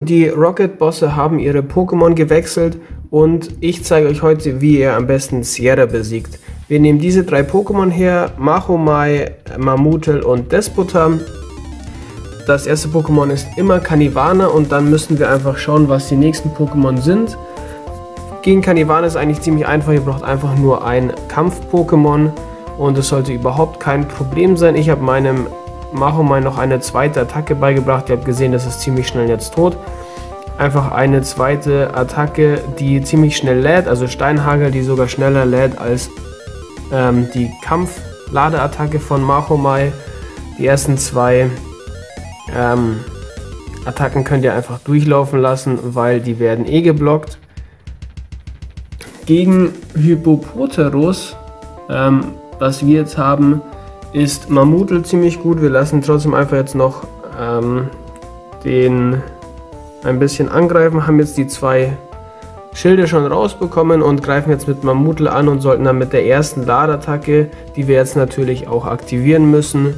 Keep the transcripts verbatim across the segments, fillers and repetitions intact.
Die Rocket-Bosse haben ihre Pokémon gewechselt und ich zeige euch heute, wie ihr am besten Sierra besiegt. Wir nehmen diese drei Pokémon her, Machomai, Mamutel und Despotam. Das erste Pokémon ist immer Kanivana und dann müssen wir einfach schauen, was die nächsten Pokémon sind. Gegen Kanivana ist eigentlich ziemlich einfach, ihr braucht einfach nur ein Kampf-Pokémon und es sollte überhaupt kein Problem sein. Ich habe meinem Machomai noch eine zweite Attacke beigebracht, ihr habt gesehen, das ist ziemlich schnell jetzt tot. Einfach eine zweite Attacke, die ziemlich schnell lädt, also Steinhagel, die sogar schneller lädt als ähm, die Kampf-Ladeattacke von Machomai. Die ersten zwei ähm, Attacken könnt ihr einfach durchlaufen lassen, weil die werden eh geblockt. Gegen Hippopotamus, ähm, was wir jetzt haben, ist Mamutel ziemlich gut. Wir lassen trotzdem einfach jetzt noch ähm, den ein bisschen angreifen, haben jetzt die zwei Schilde schon rausbekommen und greifen jetzt mit Mamutel an und sollten dann mit der ersten Ladeattacke, die wir jetzt natürlich auch aktivieren müssen,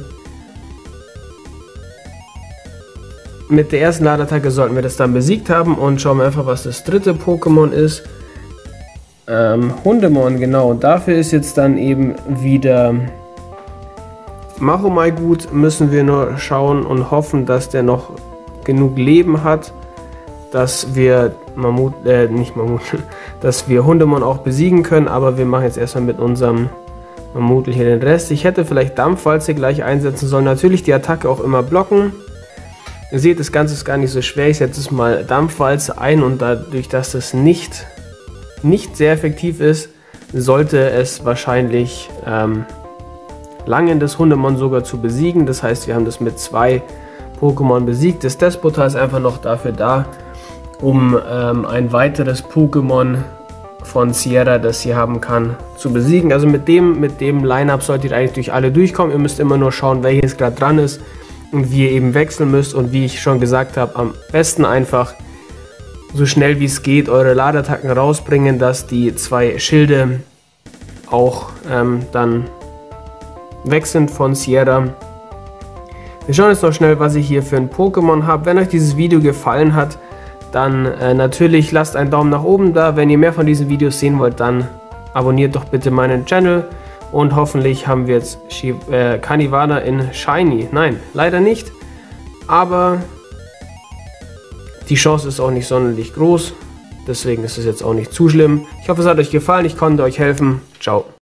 mit der ersten Ladeattacke sollten wir das dann besiegt haben und schauen wir einfach, was das dritte Pokémon ist. Ähm, Hundemon, genau, und dafür ist jetzt dann eben wieder Machomai gut, müssen wir nur schauen und hoffen, dass der noch genug Leben hat, dass wir Mammut, äh, nicht Mammut, dass wir Hundemon auch besiegen können, aber wir machen jetzt erstmal mit unserem Mamutel hier den Rest. Ich hätte vielleicht Dampfwalze gleich einsetzen sollen, natürlich die Attacke auch immer blocken. Ihr seht, das Ganze ist gar nicht so schwer, ich setze es mal Dampfwalze ein und dadurch, dass das nicht, nicht sehr effektiv ist, sollte es wahrscheinlich ähm, langen, das Hundemon sogar zu besiegen. Das heißt, wir haben das mit zwei Pokémon besiegt. Das Despota ist einfach noch dafür da, um ähm, ein weiteres Pokémon von Sierra, das sie haben kann, zu besiegen. Also mit dem, mit dem Line-Up solltet ihr eigentlich durch alle durchkommen. Ihr müsst immer nur schauen, welches gerade dran ist und wie ihr eben wechseln müsst. Und wie ich schon gesagt habe, am besten einfach so schnell wie es geht eure Ladeattacken rausbringen, dass die zwei Schilde auch ähm, dann weg sind von Sierra. Wir schauen jetzt noch schnell, was ich hier für ein Pokémon habe. Wenn euch dieses Video gefallen hat, dann äh, natürlich lasst einen Daumen nach oben da. Wenn ihr mehr von diesen Videos sehen wollt, dann abonniert doch bitte meinen Channel. Und hoffentlich haben wir jetzt äh, Kanivana in Shiny. Nein, leider nicht. Aber die Chance ist auch nicht sonderlich groß. Deswegen ist es jetzt auch nicht zu schlimm. Ich hoffe, es hat euch gefallen. Ich konnte euch helfen. Ciao.